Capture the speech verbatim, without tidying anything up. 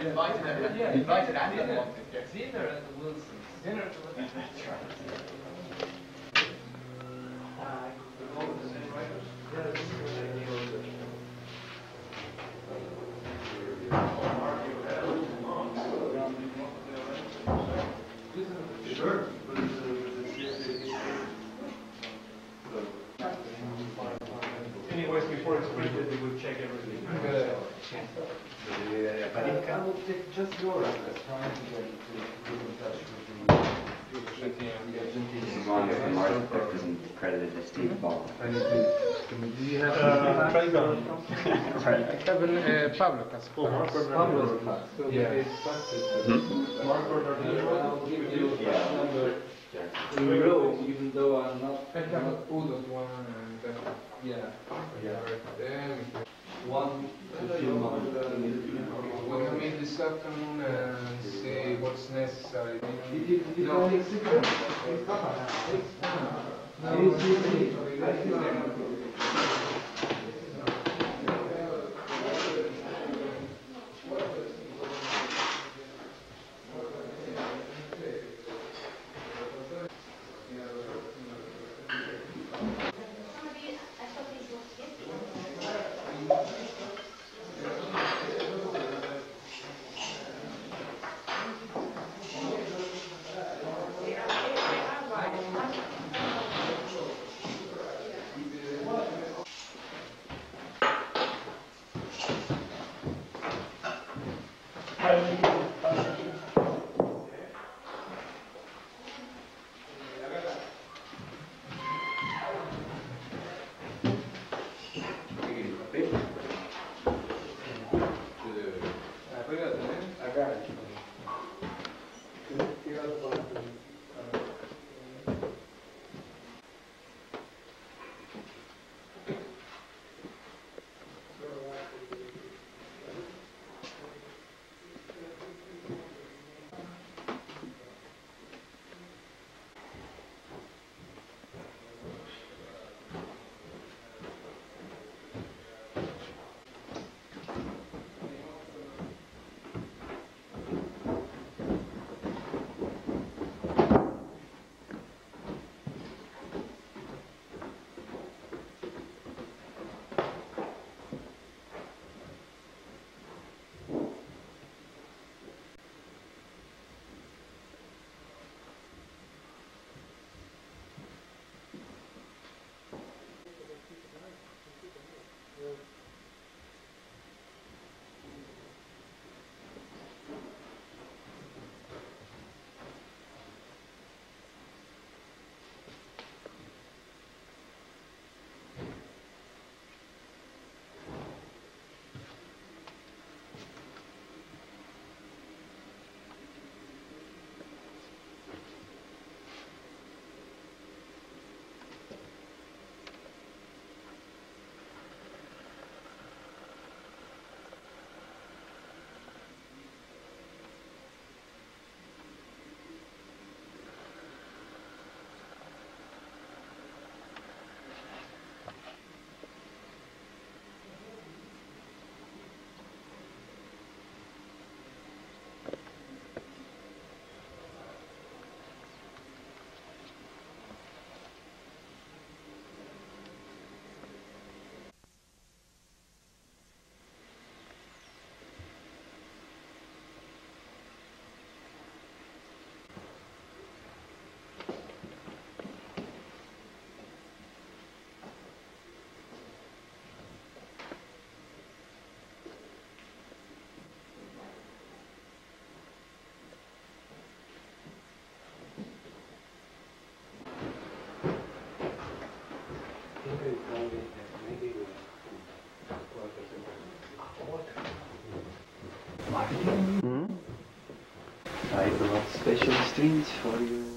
invited everyone. Yeah, invited and unwanted. Yes. Dinner at the Wilsons. Dinner at the Wilsons. That's right. Sure. Anyways, before it's printed, we will check everything. I will take just your address, trying to get to in touch with the This is one of the architect isn't credited as Steve Ball. Do you have Uh, try down. Right. I have an uh, Pablo Casper. Pablo's class? So Yeah. hmm? Marco, I'll give you Yeah. a number in row, even though I'm not. I have Udo's one and uh, Yeah. yeah. Them. One to two months. We're gonna meet this afternoon and see what's necessary. Did you, did you No. find it secret? No, You see me? I have a lot of special streams for you.